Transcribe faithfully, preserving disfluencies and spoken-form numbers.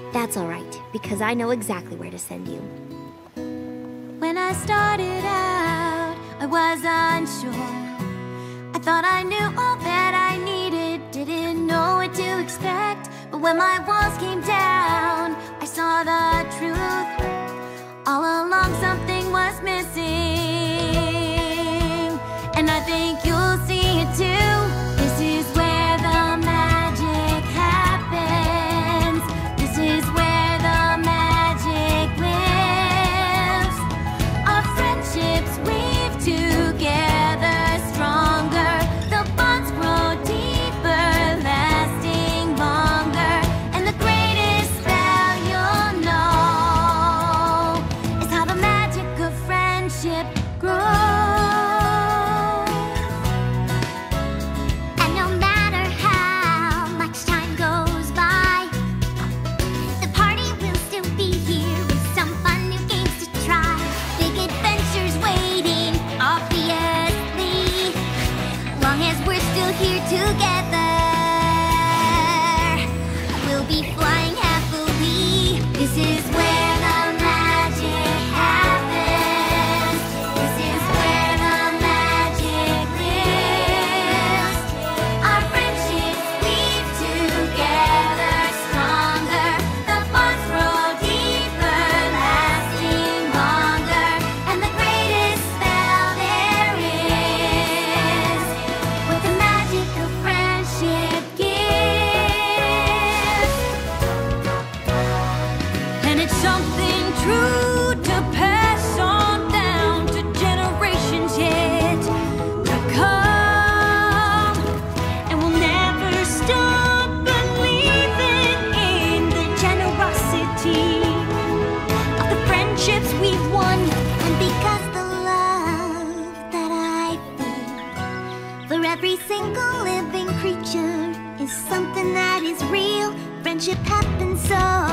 That's alright, because I know exactly where to send you. When I started out, I was unsure. I thought I knew all that I needed, didn't know what to expect. But when my walls came down, I saw the truth. All along something was missing, and I think you'll see it too. This is where the magic happens. This is where the magic lives. Our friendships weave together stronger. The bonds grow deeper, lasting longer. And the greatest spell you'll know is how the magic of friendship grows. And no matter how much time goes by, the party will still be here with some fun new games to try. Big adventures waiting, obviously, long as we're still here together. We'll be flying happily. This is where the magic happens. This is where the magic lives. Our friendships weave together stronger. The bonds grow deeper, lasting longer. And the greatest spell there is what the magic of friendship gives. And it's something true to pass on down to generations yet to come. And we'll never stop believing in the generosity of the friendships we've won. And because the love that I feel for every single living creature is something that is real, friendship happens so